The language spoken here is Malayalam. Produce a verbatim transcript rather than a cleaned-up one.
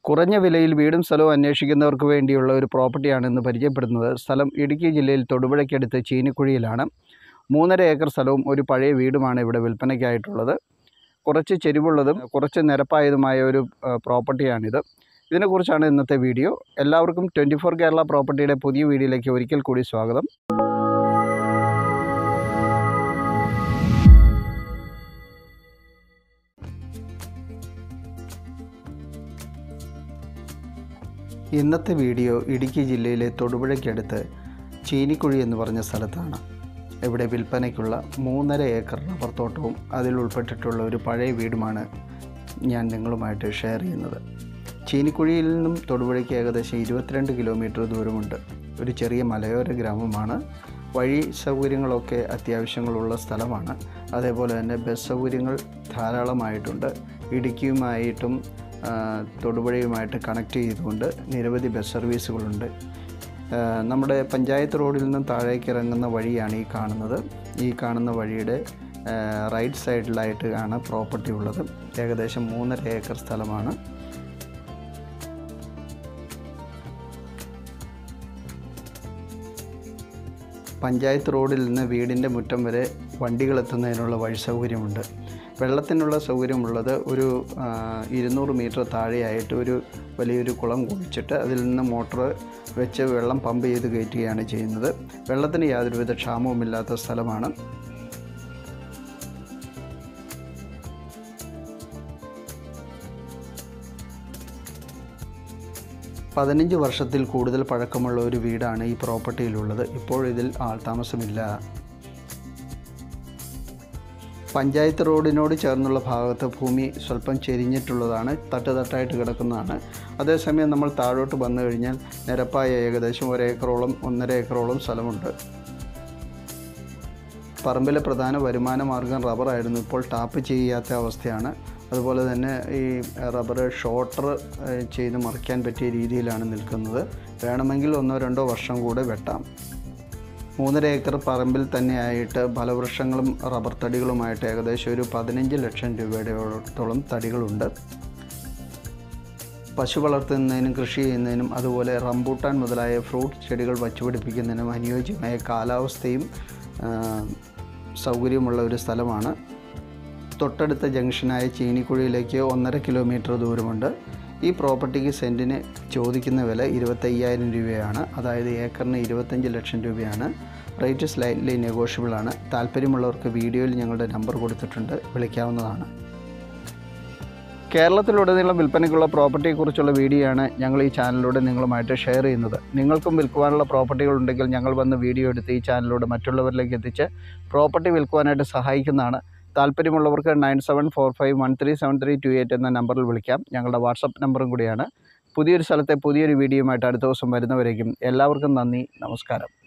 കുറഞ്ഞ വിലയിൽ വീടും സ്ഥലവും അന്വേഷിക്കുന്നവർക്ക് വേണ്ടിയുള്ള ഒരു പ്രോപ്പർട്ടിയാണ് ഇന്ന് പരിചയപ്പെടുന്നത്. സ്ഥലം ഇടുക്കി ജില്ലയിൽ തൊടുപുഴയ്ക്കടുത്ത് ചീനിക്കുഴിയിലാണ്. മൂന്നര ഏക്കർ സ്ഥലവും ഒരു പഴയ വീടുമാണ് ഇവിടെ വിൽപ്പനയ്ക്കായിട്ടുള്ളത്. കുറച്ച് ചെരിവുള്ളതും കുറച്ച് നിരപ്പായതുമായ ഒരു പ്രോപ്പർട്ടിയാണിത്. ഇതിനെക്കുറിച്ചാണ് ഇന്നത്തെ വീഡിയോ. എല്ലാവർക്കും ട്വൻറ്റി ഫോർ കേരള പ്രോപ്പർട്ടിയുടെ പുതിയ വീഡിയോയിലേക്ക് ഒരിക്കൽ കൂടി സ്വാഗതം. ഇന്നത്തെ വീഡിയോ ഇടുക്കി ജില്ലയിലെ തൊടുപുഴയ്ക്കടുത്ത് ചീനിക്കുഴി എന്ന് പറഞ്ഞ സ്ഥലത്താണ്. ഇവിടെ വിൽപ്പനയ്ക്കുള്ള മൂന്നര ഏക്കർ റബ്ബർ തോട്ടവും അതിൽ ഉൾപ്പെട്ടിട്ടുള്ള ഒരു പഴയ വീടുമാണ് ഞാൻ നിങ്ങളുമായിട്ട് ഷെയർ ചെയ്യുന്നത്. ചീനിക്കുഴിയിൽ നിന്നും തൊടുപുഴയ്ക്ക് ഏകദേശം ഇരുപത്തിരണ്ട് കിലോമീറ്റർ ദൂരമുണ്ട്. ഒരു ചെറിയ മലയോര ഗ്രാമമാണ്. വഴി സൗകര്യങ്ങളൊക്കെ അത്യാവശ്യങ്ങളുള്ള സ്ഥലമാണ്. അതേപോലെ തന്നെ ബസ് സൗകര്യങ്ങൾ ധാരാളമായിട്ടുണ്ട്. ഇടുക്കിയുമായിട്ടും തൊടുപുഴയുമായിട്ട് കണക്ട് ചെയ്തുകൊണ്ട് നിരവധി ബസ് സർവീസുകളുണ്ട്. നമ്മുടെ പഞ്ചായത്ത് റോഡിൽ നിന്നും താഴേക്ക് ഇറങ്ങുന്ന വഴിയാണ് ഈ കാണുന്നത്. ഈ കാണുന്ന വഴിയുടെ റൈറ്റ് സൈഡിലായിട്ട് ആണ് പ്രോപ്പർട്ടി ഉള്ളത്. ഏകദേശം മൂന്നര ഏക്കർ സ്ഥലമാണ്. പഞ്ചായത്ത് റോഡിൽ നിന്ന് വീടിൻ്റെ മുറ്റം വരെ വണ്ടികളെത്തുന്നതിനുള്ള വഴി സൗകര്യമുണ്ട്. വെള്ളത്തിനുള്ള സൗകര്യമുള്ളത് ഒരു ഇരുന്നൂറ് മീറ്റർ താഴെയായിട്ട് ഒരു വലിയൊരു കുളം കുഴിച്ചിട്ട് അതിൽ നിന്ന് മോട്ടർ വെച്ച് വെള്ളം പമ്പ് ചെയ്ത് കയറ്റുകയാണ് ചെയ്യുന്നത്. വെള്ളത്തിന് യാതൊരുവിധ ക്ഷാമവുമില്ലാത്ത സ്ഥലമാണ്. പതിനഞ്ച് വർഷത്തിൽ കൂടുതൽ പഴക്കമുള്ള ഒരു വീടാണ് ഈ പ്രോപ്പർട്ടിയിലുള്ളത്. ഇപ്പോൾ ഇതിൽ ആൾതാമസമില്ല. പഞ്ചായത്ത് റോഡിനോട് ചേർന്നുള്ള ഭാഗത്ത് ഭൂമി സ്വല്പം ചെരിഞ്ഞിട്ടുള്ളതാണ്, തട്ടുതട്ടായിട്ട് കിടക്കുന്നതാണ്. അതേസമയം നമ്മൾ താഴോട്ട് വന്നു കഴിഞ്ഞാൽ നിരപ്പായ ഏകദേശം ഒരേക്കറോളം ഒന്നര ഏക്കറോളം സ്ഥലമുണ്ട്. പറമ്പിലെ പ്രധാന വരുമാന മാർഗം റബ്ബറായിരുന്നു. ഇപ്പോൾ ടാപ്പ് ചെയ്യാത്ത അവസ്ഥയാണ്. അതുപോലെ തന്നെ ഈ റബ്ബർ ഷോർട്ടർ ചെയ്ത് മറിക്കാൻ പറ്റിയ രീതിയിലാണ് നിൽക്കുന്നത്. വേണമെങ്കിൽ ഒന്നോ രണ്ടോ വർഷം കൂടെ വെട്ടാം. മൂന്നര ഏക്കർ പറമ്പിൽ തന്നെയായിട്ട് ഫലവൃക്ഷങ്ങളും റബ്ബർ തടികളുമായിട്ട് ഏകദേശം ഒരു പതിനഞ്ച് ലക്ഷം രൂപയോളത്തോളം തടികളുണ്ട്. പശു വളർത്തുന്നതിനും കൃഷി ചെയ്യുന്നതിനും അതുപോലെ റംബൂട്ടാൻ മുതലായ ഫ്രൂട്ട് ചെടികൾ വച്ചുപിടിപ്പിക്കുന്നതിനും അനുയോജ്യമായ കാലാവസ്ഥയും സൗകര്യമുള്ള ഒരു സ്ഥലമാണ്. തൊട്ടടുത്ത ജംഗ്ഷനായ ചീനിക്കുഴിയിലേക്ക് ഒന്നര കിലോമീറ്റർ ദൂരമുണ്ട്. ഈ പ്രോപ്പർട്ടിക്ക് സെൻറ്റിന് ചോദിക്കുന്ന വില ഇരുപത്തയ്യായിരം രൂപയാണ്. അതായത് ഏക്കറിന് ഇരുപത്തഞ്ച് ലക്ഷം രൂപയാണ്. റേറ്റ് സ്ലൈറ്റ്ലി നെഗോഷ്യബിൾ ആണ്. താല്പര്യമുള്ളവർക്ക് വീഡിയോയിൽ ഞങ്ങളുടെ നമ്പർ കൊടുത്തിട്ടുണ്ട്, വിളിക്കാവുന്നതാണ്. കേരളത്തിലുടനീളം വിൽപ്പനയ്ക്കുള്ള പ്രോപ്പർട്ടിയെക്കുറിച്ചുള്ള വീഡിയോ ആണ് ഞങ്ങൾ ഈ ചാനലിലൂടെ നിങ്ങളുമായിട്ട് ഷെയർ ചെയ്യുന്നത്. നിങ്ങൾക്കും വിൽക്കുവാനുള്ള പ്രോപ്പർട്ടികളുണ്ടെങ്കിൽ ഞങ്ങൾ വന്ന് വീഡിയോ എടുത്ത് ഈ ചാനലിലൂടെ മറ്റുള്ളവരിലേക്ക് എത്തിച്ച് പ്രോപ്പർട്ടി വിൽക്കുവാനായിട്ട് സഹായിക്കുന്നതാണ്. താല്പര്യമുള്ളവർക്ക് nine seven four five one three seven three two eight എന്ന നമ്പറിൽ വിളിക്കാം. ഞങ്ങളുടെ വാട്സപ്പ് നമ്പറും കൂടിയാണ്. പുതിയൊരു സ്ഥലത്തെ പുതിയൊരു വീഡിയോയുമായിട്ട് അടുത്ത ദിവസം വരുന്നവരേക്കും എല്ലാവർക്കും നന്ദി, നമസ്കാരം.